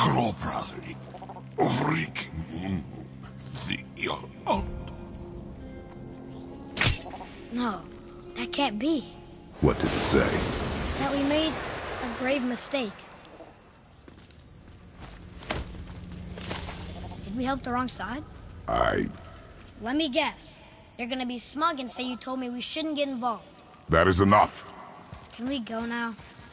No, that can't be. What did it say? That we made a grave mistake. Did we help the wrong side? Let me guess. You're gonna be smug and say you told me we shouldn't get involved. That is enough. Can we go now?